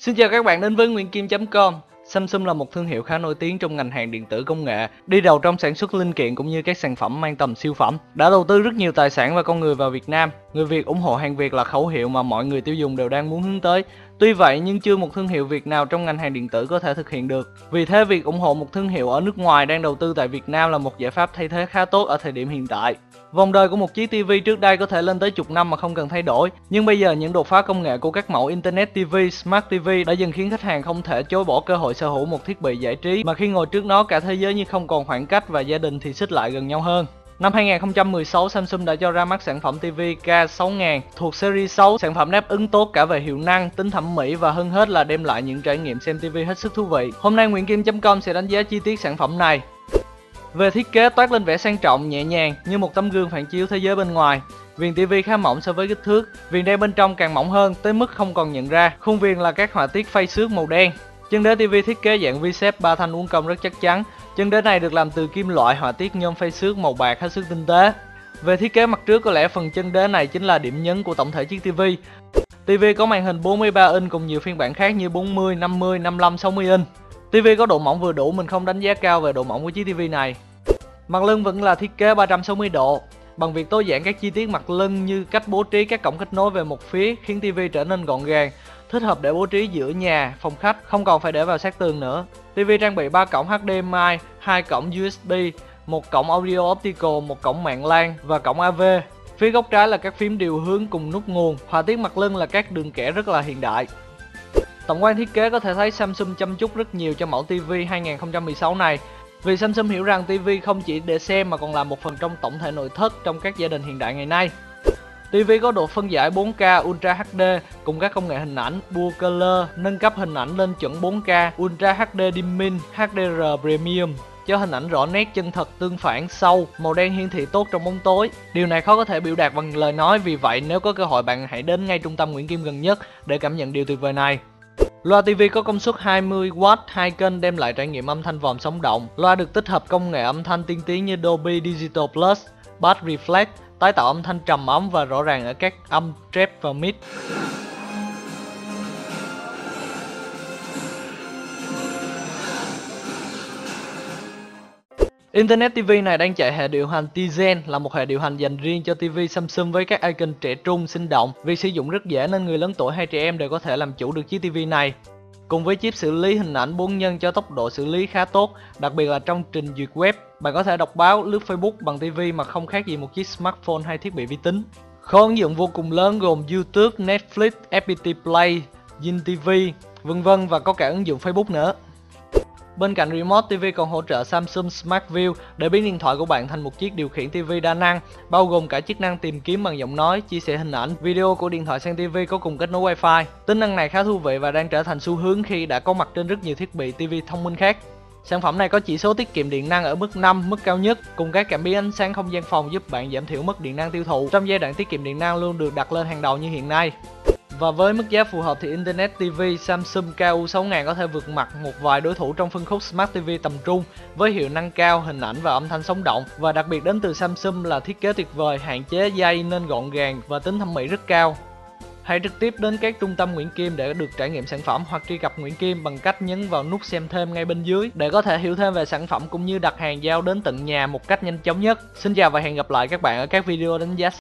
Xin chào các bạn đến với Nguyễn Kim.com. Samsung là một thương hiệu khá nổi tiếng trong ngành hàng điện tử công nghệ, đi đầu trong sản xuất linh kiện cũng như các sản phẩm mang tầm siêu phẩm. Đã đầu tư rất nhiều tài sản và con người vào Việt Nam. Người Việt ủng hộ hàng Việt là khẩu hiệu mà mọi người tiêu dùng đều đang muốn hướng tới. Tuy vậy nhưng chưa một thương hiệu Việt nào trong ngành hàng điện tử có thể thực hiện được. Vì thế việc ủng hộ một thương hiệu ở nước ngoài đang đầu tư tại Việt Nam là một giải pháp thay thế khá tốt ở thời điểm hiện tại. Vòng đời của một chiếc TV trước đây có thể lên tới chục năm mà không cần thay đổi, nhưng bây giờ những đột phá công nghệ của các mẫu Internet TV, Smart TV đã dần khiến khách hàng không thể chối bỏ cơ hội sở hữu một thiết bị giải trí mà khi ngồi trước nó cả thế giới như không còn khoảng cách và gia đình thì xích lại gần nhau hơn. Năm 2016, Samsung đã cho ra mắt sản phẩm TV K6000 thuộc series 6, sản phẩm đáp ứng tốt cả về hiệu năng, tính thẩm mỹ và hơn hết là đem lại những trải nghiệm xem TV hết sức thú vị. Hôm nay Nguyễn.com sẽ đánh giá chi tiết sản phẩm này. Về thiết kế, toát lên vẻ sang trọng, nhẹ nhàng như một tấm gương phản chiếu thế giới bên ngoài. Viền TV khá mỏng so với kích thước, viền đen bên trong càng mỏng hơn tới mức không còn nhận ra. Khuôn viền là các họa tiết phay xước màu đen. Chân đế TV thiết kế dạng V-shape 3 thanh uốn cong rất chắc chắn. Chân đế này được làm từ kim loại, họa tiết nhôm phay xước màu bạc hết sức tinh tế. Về thiết kế mặt trước, có lẽ phần chân đế này chính là điểm nhấn của tổng thể chiếc TV. TV có màn hình 43 inch cùng nhiều phiên bản khác như 40, 50, 55, 60 inch. TV có độ mỏng vừa đủ, mình không đánh giá cao về độ mỏng của chiếc TV này. Mặt lưng vẫn là thiết kế 360 độ, bằng việc tối giản các chi tiết mặt lưng như cách bố trí các cổng kết nối về một phía khiến TV trở nên gọn gàng, thích hợp để bố trí giữa nhà, phòng khách, không còn phải để vào sát tường nữa. TV trang bị 3 cổng HDMI, 2 cổng USB, một cổng audio optical, một cổng mạng LAN và cổng AV. Phía góc trái là các phím điều hướng cùng nút nguồn, họa tiết mặt lưng là các đường kẻ rất là hiện đại. Tổng quan thiết kế có thể thấy Samsung chăm chút rất nhiều cho mẫu TV 2016 này. Vì Samsung hiểu rằng TV không chỉ để xem mà còn là một phần trong tổng thể nội thất trong các gia đình hiện đại ngày nay. TV có độ phân giải 4K Ultra HD cùng các công nghệ hình ảnh Dual Color, nâng cấp hình ảnh lên chuẩn 4K Ultra HD Dimming HDR Premium, cho hình ảnh rõ nét, chân thật, tương phản, sâu, màu đen hiển thị tốt trong bóng tối. Điều này khó có thể biểu đạt bằng lời nói, vì vậy nếu có cơ hội bạn hãy đến ngay trung tâm Nguyễn Kim gần nhất để cảm nhận điều tuyệt vời này. Loa TV có công suất 20W, 2 kênh đem lại trải nghiệm âm thanh vòm sống động. Loa được tích hợp công nghệ âm thanh tiên tiến như Dolby Digital Plus, Bass Reflex, tái tạo âm thanh trầm ấm và rõ ràng ở các âm trap và mid. Internet TV này đang chạy hệ điều hành Tizen, là một hệ điều hành dành riêng cho TV Samsung với các icon trẻ trung, sinh động. Việc sử dụng rất dễ nên người lớn tuổi hay trẻ em đều có thể làm chủ được chiếc TV này. Cùng với chip xử lý hình ảnh 4x cho tốc độ xử lý khá tốt, đặc biệt là trong trình duyệt web, bạn có thể đọc báo, lướt Facebook bằng TV mà không khác gì một chiếc smartphone hay thiết bị vi tính. Kho ứng dụng vô cùng lớn gồm YouTube, Netflix, FPT Play, Zing TV, vân vân, và có cả ứng dụng Facebook nữa. Bên cạnh Remote TV còn hỗ trợ Samsung Smart View để biến điện thoại của bạn thành một chiếc điều khiển TV đa năng, bao gồm cả chức năng tìm kiếm bằng giọng nói, chia sẻ hình ảnh, video của điện thoại sang TV có cùng kết nối Wi-Fi. Tính năng này khá thú vị và đang trở thành xu hướng khi đã có mặt trên rất nhiều thiết bị TV thông minh khác. Sản phẩm này có chỉ số tiết kiệm điện năng ở mức 5, mức cao nhất, cùng các cảm biến ánh sáng không gian phòng giúp bạn giảm thiểu mức điện năng tiêu thụ trong giai đoạn tiết kiệm điện năng luôn được đặt lên hàng đầu như hiện nay. Và với mức giá phù hợp thì Internet TV Samsung KU6000 có thể vượt mặt một vài đối thủ trong phân khúc Smart TV tầm trung với hiệu năng cao, hình ảnh và âm thanh sống động, và đặc biệt đến từ Samsung là thiết kế tuyệt vời, hạn chế dây nên gọn gàng và tính thẩm mỹ rất cao. Hãy trực tiếp đến các trung tâm Nguyễn Kim để được trải nghiệm sản phẩm hoặc truy cập Nguyễn Kim bằng cách nhấn vào nút xem thêm ngay bên dưới để có thể hiểu thêm về sản phẩm cũng như đặt hàng giao đến tận nhà một cách nhanh chóng nhất. Xin chào và hẹn gặp lại các bạn ở các video đánh giá